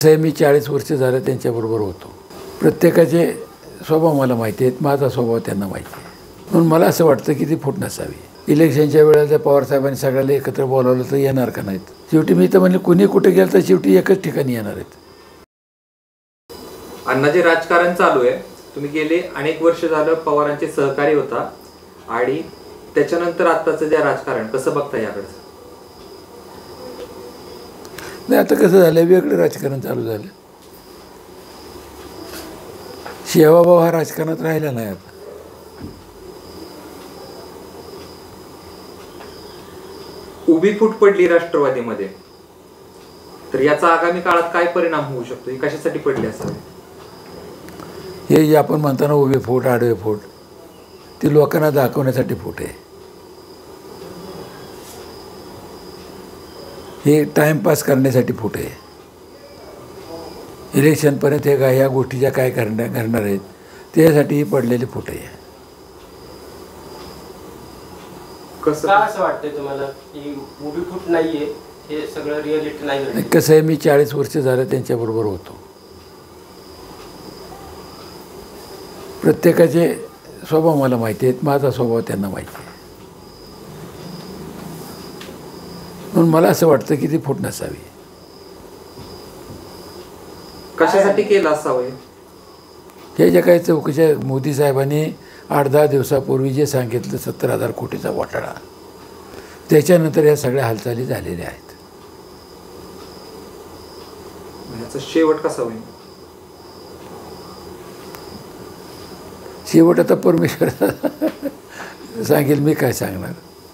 हे मी 40 वर्ष झालं त्यांच्याबरोबर होतो. प्रत्येकाचे स्वभाव मला माहिती आहेत, माझा स्वभाव त्यांना माहिती आहे. म्हणून मला असं वाटतं की ती फूट नसावी. इलेक्शनच्या वेळेला जर पवारसाहेबांनी सगळ्याला एकत्र बोलावलं तर येणार का नाहीत? शेवटी मी तर म्हणले कुणी कुठे गेलं तर शेवटी एकच ठिकाणी येणार आहेत. अण्णाचे राजकारण चालू आहे. तुम्ही गेले अनेक वर्ष झालं पवारांचे सहकारी होता आणि त्याच्यानंतर आत्ताचं जे राजकारण कसं बघता याकडचं? नाही, आता कसं झालं, वेगळं राजकारण चालू झालं. शेवाभाव हा राजकारणात राहिला नाही. आता उभी फूट पडली राष्ट्रवादीमध्ये, तर याचा आगामी काळात काय परिणाम होऊ शकतो? ही कशासाठी पडली असावी? हे जे आपण म्हणताना उभे फूट आडवे फूट, ती लोकांना दाखवण्यासाठी फूट आहे. हे टाईमपास करण्यासाठी फूट आहे. इलेक्शनपर्यंत हे ह्या गोष्टी काय करणार आहेत त्यासाठी ही पडलेली फूट आहे. कसं असं वाटतंय तुम्हाला की उभी फूट नाहीये, हे सगळं रिअलिटी नाही? कसं आहे, मी 40 वर्ष झालं त्यांच्याबरोबर होतो. प्रत्येकाचे स्वभाव मला माहिती आहेत, माझा स्वभाव त्यांना माहिती आहे. म्हणून मला असं वाटतं की ती फूट नसावी. कशासाठी केलं असावं? हे जे काही चौकशा मोदी साहेबांनी 8-10 दिवसापूर्वी जे सांगितलं 70,000 कोटीचा घोटाळा, त्याच्यानंतर या सगळ्या हालचाली झालेल्या आहेत. याचा शेवट कसा होईल? शेवट आता परमेश्वर सांगेल, मी काय सांगणार.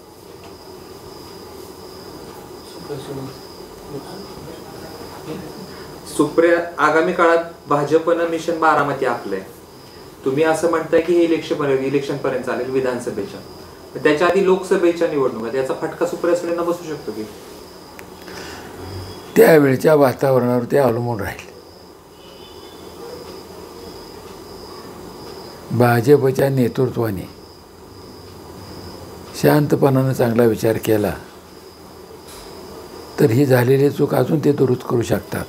सुप्रिया, आगामी काळात भाजपनं मिशन बारामती आखलंय. तुम्ही असं म्हणताय की हे इलेक्शन पर्यंत चालेल विधानसभेच्या, त्याच्या आधी लोकसभेच्या निवडणुका, याचा फटका सुप्रिया सुळेंना बसू शकतो की? त्यावेळच्या वातावरणावर ते अवलंबून राहील. भाजपच्या नेतृत्वाने शांतपणानं चांगला विचार केला तर ही झालेली चूक अजून ते दुरुस्त करू शकतात.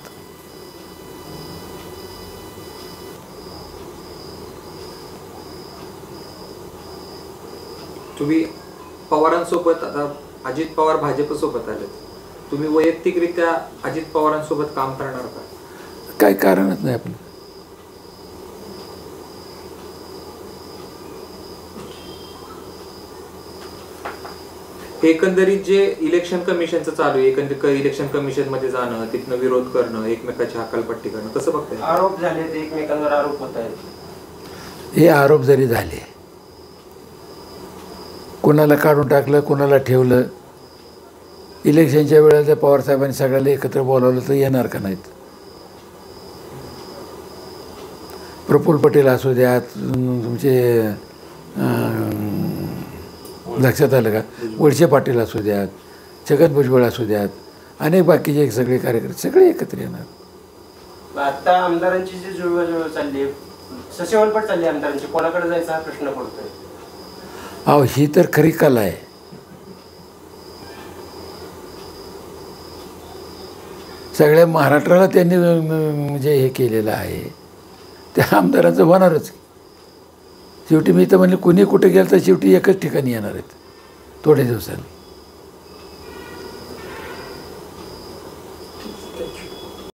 तुम्ही पवारांसोबत, आता अजित पवार भाजपसोबत आले, तुम्ही वैयक्तिकरित्या अजित पवारांसोबत काम करणार का? काही कारणच नाही. आपलं एकंदरीत जे इलेक्शन कमिशनचं चालू आहे, इलेक्शन कमिशन मध्ये जाणं, तिथनं विरोध करणं, एकमेकाची हकालपट्टी करणं, कसं बघताय? आरोप झाले, एकमेकांवर आरोप होत आहेत. हे आरोप जरी झाले, कोणाला काढून टाकलं, कोणाला ठेवलं, इलेक्शनच्या वेळेला जर पवारसाहेबांनी सगळ्याला एकत्र बोलावलं तर येणार का नाहीत? प्रफुल्ल पटेल असू द्यात, तुमचे लक्षात आलं का, वळसे पाटील असू द्यात, छगन भुजबळ असू द्यात, अनेक बाकीचे सगळे कार्यकर्ते सगळे एकत्र येणार. आता आमदारांची जी जुळवाजुळव चालली आहे, ससेवलपट चालली आहे आमदारांची, कोणाकडे जायचा हा प्रश्न पडतोय. अहो, ही तर खरी कला आहे. सगळ्या महाराष्ट्राला त्यांनी म्हणजे हे केलेलं आहे, त्या आमदारांचं होणारच. शेवटी मी तर म्हणले कुणी कुठे गेलं तर शेवटी एकच ठिकाणी येणार आहेत थोड्या दिवसांनी.